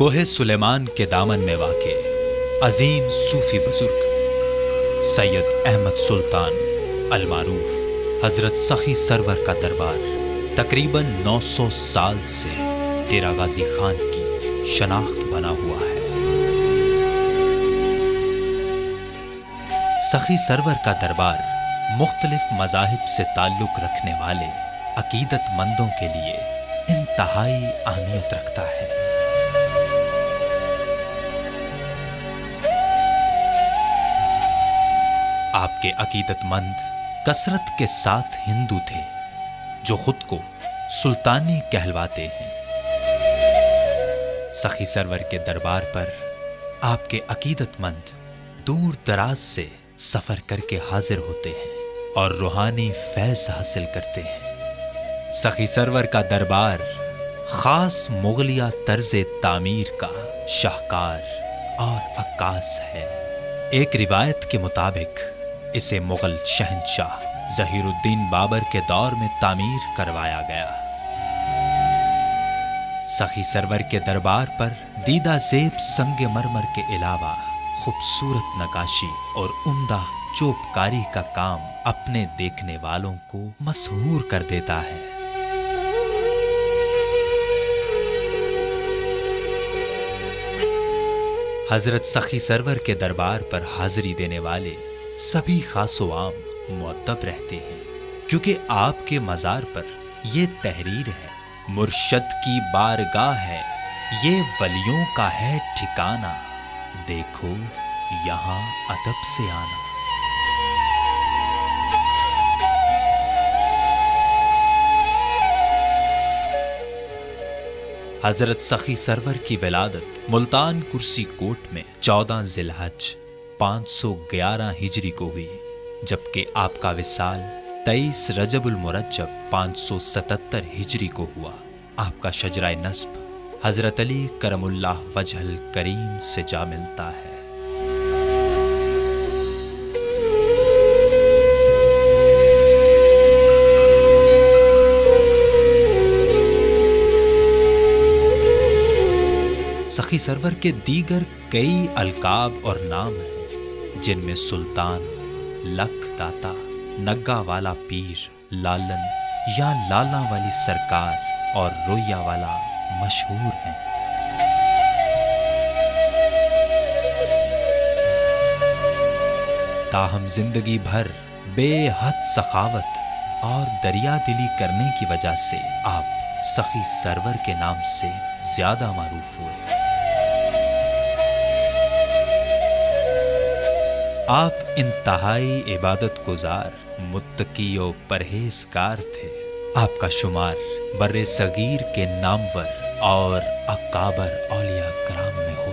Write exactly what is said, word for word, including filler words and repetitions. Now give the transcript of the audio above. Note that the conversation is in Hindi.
कोहे सुलेमान के दामन में वाक़े अजीम सूफी बुजुर्ग सैयद अहमद सुल्तान अल-मारूफ हजरत सखी सरवर का दरबार तकरीबन नौ सौ साल से डेरा गाजी खान की शनाख्त बना हुआ है। सखी सरवर का दरबार मुख्तलिफ मज़ाहिब से ताल्लुक़ रखने वाले अकीदतमंदों के लिए इंतहाई अहमियत रखता है। आपके अकीदतमंद कसरत के साथ हिंदू थे जो खुद को सुल्तानी कहलवाते हैं। सखी सरवर के दरबार पर आपके अकीदतमंद दूर दराज से सफर करके हाजिर होते हैं और रूहानी फैज़ हासिल करते हैं। सखी सरवर का दरबार खास मुगलिया तर्ज़े तामीर का शाहकार और अक्कास है। एक रिवायत के मुताबिक इसे मुगल शहंशाह ज़हीरुद्दीन बाबर के दौर में तामीर करवाया गया। सखी सरवर के दरबार पर दीदा ज़ेब संगे मरमर के अलावा खूबसूरत नकाशी और उम्दा चोपकारी का काम अपने देखने वालों को मशहूर कर देता है। हजरत सखी सरवर के दरबार पर हाजिरी देने वाले सभी खासो आम मुअद्दब रहते हैं, क्योंकि आपके मज़ार पर ये तहरीर है, मुर्शद की बारगाह है, ये वलियों का है ठिकाना, देखो यहाँ अदब से आना। हजरत सखी सरवर की विलादत मुल्तान कुर्सी कोट में चौदह जिलहज पाँच सौ ग्यारह हिजरी को हुई, जबकि आपका विसाल तेईस रजबुल मुरज्जब पाँच सौ सतहत्तर हिजरी को हुआ। आपका शजराए नस्ब हजरत अली करमुल्लाह वजहल करीम से जा मिलता है। सखी सरवर के दीगर कई अलकाब और नाम हैं, जिनमें सुल्तान, लख दाता, नग्गा वाला पीर, लालन या लाला वाली सरकार और रोया वाला मशहूर हैं। ताहम जिंदगी भर बेहद सखावत और दरिया दिली करने की वजह से आप सखी सरवर के नाम से ज्यादा मारूफ हुए। आप इंतहाई इबादत गुजार, मुत्तकी और परहेजगार थे। आपका शुमार बर्रे सगीर के नामवर और अकाबर औलिया कराम में हो